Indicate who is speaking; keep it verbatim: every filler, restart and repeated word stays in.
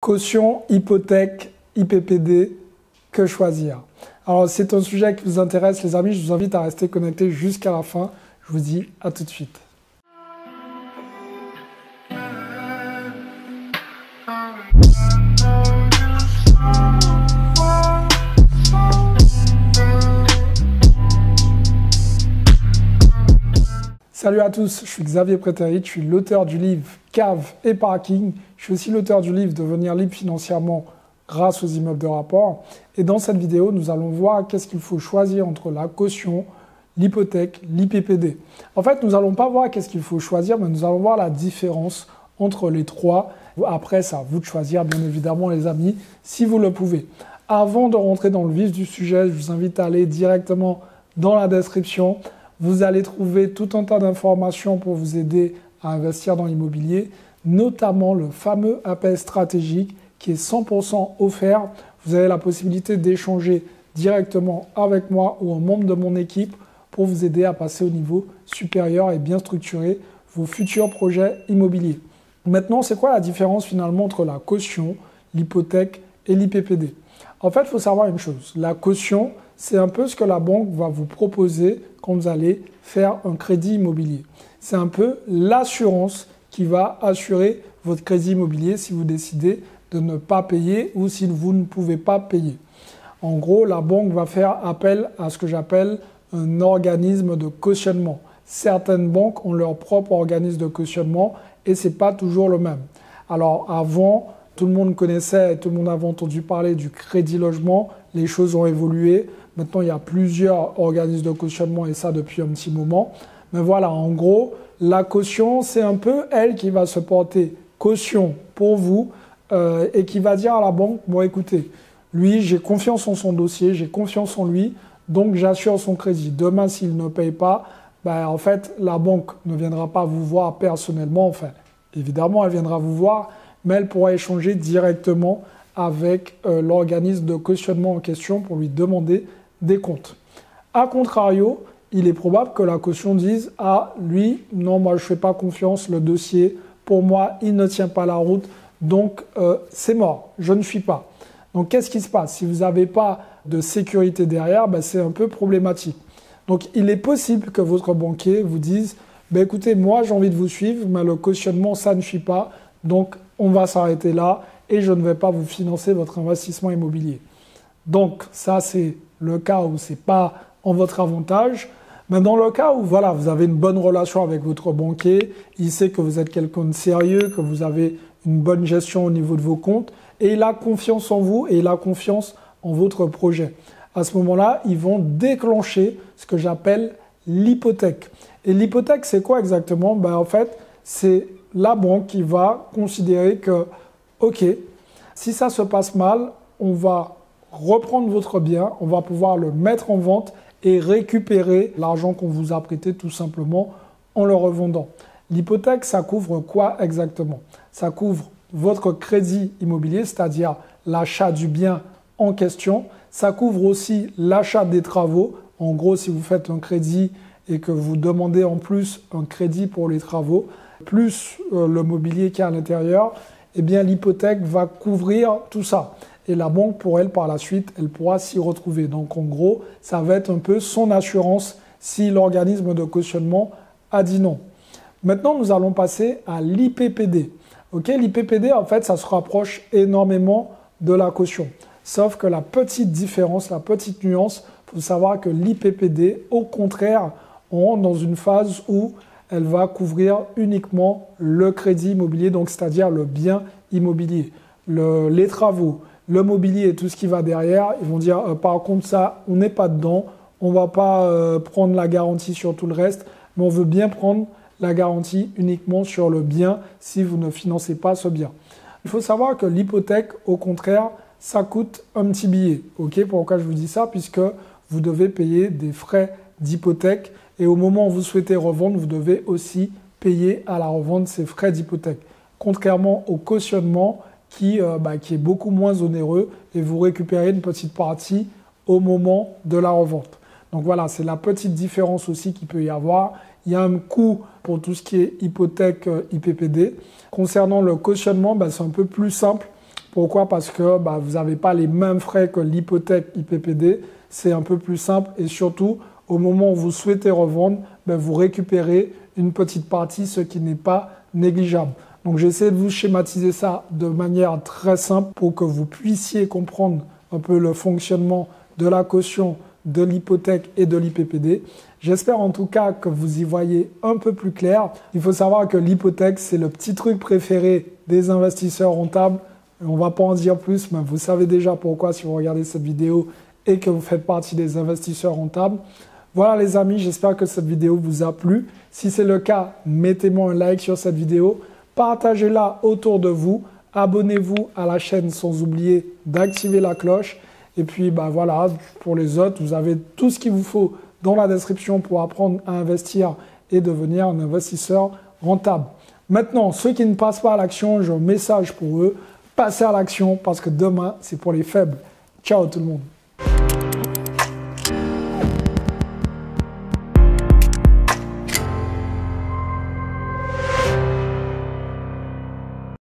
Speaker 1: Caution, hypothèque, I P P D, que choisir? Alors, si c'est un sujet qui vous intéresse, les amis, je vous invite à rester connectés jusqu'à la fin. Je vous dis à tout de suite. Salut à tous, je suis Xavier Prétérit, je suis l'auteur du livre Cave et Parking. Je suis aussi l'auteur du livre Devenir libre financièrement grâce aux immeubles de rapport. Et dans cette vidéo, nous allons voir qu'est-ce qu'il faut choisir entre la caution, l'hypothèque, l'I P P D. En fait, nous n'allons pas voir qu'est-ce qu'il faut choisir, mais nous allons voir la différence entre les trois. Après, c'est à vous de choisir, bien évidemment, les amis, si vous le pouvez. Avant de rentrer dans le vif du sujet, je vous invite à aller directement dans la description. Vous allez trouver tout un tas d'informations pour vous aider à investir dans l'immobilier, notamment le fameux appel stratégique qui est cent pour cent offert. Vous avez la possibilité d'échanger directement avec moi ou un membre de mon équipe pour vous aider à passer au niveau supérieur et bien structurer vos futurs projets immobiliers. Maintenant, c'est quoi la différence finalement entre la caution, l'hypothèque et l'I P P D? En fait, il faut savoir une chose. La caution, c'est un peu ce que la banque va vous proposer quand vous allez faire un crédit immobilier. C'est un peu l'assurance qui va assurer votre crédit immobilier si vous décidez de ne pas payer ou si vous ne pouvez pas payer. En gros, la banque va faire appel à ce que j'appelle un organisme de cautionnement. Certaines banques ont leur propre organisme de cautionnement et ce n'est pas toujours le même. Alors avant, tout le monde connaissait, tout le monde avait entendu parler du crédit logement. Les choses ont évolué. Maintenant, il y a plusieurs organismes de cautionnement et ça depuis un petit moment. Mais voilà, en gros, la caution, c'est un peu elle qui va se porter caution pour vous euh, et qui va dire à la banque, bon écoutez, lui, j'ai confiance en son dossier, j'ai confiance en lui, donc j'assure son crédit. Demain, s'il ne paye pas, ben, en fait, la banque ne viendra pas vous voir personnellement. Enfin, évidemment, elle viendra vous voir, mais elle pourra échanger directement avec euh, l'organisme de cautionnement en question pour lui demander des comptes. A contrario, il est probable que la caution dise « Ah, lui, non, moi je ne fais pas confiance, le dossier, pour moi, il ne tient pas la route, donc euh, c'est mort, je ne suis pas. » Donc qu'est-ce qui se passe? Si vous n'avez pas de sécurité derrière, ben, c'est un peu problématique. Donc il est possible que votre banquier vous dise ben, « Écoutez, moi j'ai envie de vous suivre, mais le cautionnement, ça ne suit pas, donc on va s'arrêter là et je ne vais pas vous financer votre investissement immobilier. » Donc ça, c'est le cas où ce n'est pas en votre avantage. Mais dans le cas où voilà, vous avez une bonne relation avec votre banquier, il sait que vous êtes quelqu'un de sérieux, que vous avez une bonne gestion au niveau de vos comptes, et il a confiance en vous et il a confiance en votre projet. À ce moment-là, ils vont déclencher ce que j'appelle l'hypothèque. Et l'hypothèque, c'est quoi exactement? Ben, en fait, c'est la banque qui va considérer que, ok, si ça se passe mal, on va reprendre votre bien, on va pouvoir le mettre en vente et récupérer l'argent qu'on vous a prêté tout simplement en le revendant. L'hypothèque, ça couvre quoi exactement? Ça couvre votre crédit immobilier, c'est-à-dire l'achat du bien en question. Ça couvre aussi l'achat des travaux. En gros, si vous faites un crédit et que vous demandez en plus un crédit pour les travaux, plus euh, le mobilier qui est à l'intérieur, eh bien l'hypothèque va couvrir tout ça. Et la banque, pour elle, par la suite, elle pourra s'y retrouver. Donc, en gros, ça va être un peu son assurance si l'organisme de cautionnement a dit non. Maintenant, nous allons passer à l'I P P D. Okay, l'I P P D, en fait, ça se rapproche énormément de la caution. Sauf que la petite différence, la petite nuance, il faut savoir que l'I P P D, au contraire, on rentre dans une phase où elle va couvrir uniquement le crédit immobilier, donc c'est-à-dire le bien immobilier, le, les travaux, le mobilier et tout ce qui va derrière. Ils vont dire euh, par contre ça, on n'est pas dedans, on ne va pas euh, prendre la garantie sur tout le reste, mais on veut bien prendre la garantie uniquement sur le bien si vous ne financez pas ce bien. Il faut savoir que l'hypothèque, au contraire, ça coûte un petit billet. Okay, pourquoi je vous dis ça? Puisque vous devez payer des frais d'hypothèque et au moment où vous souhaitez revendre, vous devez aussi payer à la revente ces frais d'hypothèque. Contrairement au cautionnement qui, euh, bah, qui est beaucoup moins onéreux et vous récupérez une petite partie au moment de la revente. Donc voilà, c'est la petite différence aussi qu'il peut y avoir. Il y a un coût pour tout ce qui est hypothèque euh, I P P D. Concernant le cautionnement, bah, c'est un peu plus simple Pourquoi? Parce que bah, vous n'avez pas les mêmes frais que l'hypothèque I P P D. C'est un peu plus simple et surtout, au moment où vous souhaitez revendre, bah, vous récupérez une petite partie, ce qui n'est pas négligeable. Donc j'essaie de vous schématiser ça de manière très simple pour que vous puissiez comprendre un peu le fonctionnement de la caution, de l'hypothèque et de l'I P P D. J'espère en tout cas que vous y voyez un peu plus clair. Il faut savoir que l'hypothèque, c'est le petit truc préféré des investisseurs rentables. On ne va pas en dire plus, mais vous savez déjà pourquoi si vous regardez cette vidéo et que vous faites partie des investisseurs rentables. Voilà les amis, j'espère que cette vidéo vous a plu. Si c'est le cas, mettez-moi un like sur cette vidéo, partagez-la autour de vous, abonnez-vous à la chaîne sans oublier d'activer la cloche. Et puis bah voilà, pour les autres, vous avez tout ce qu'il vous faut dans la description pour apprendre à investir et devenir un investisseur rentable. Maintenant, ceux qui ne passent pas à l'action, j'ai un message pour eux. Passez à l'action parce que demain, c'est pour les faibles. Ciao tout le monde.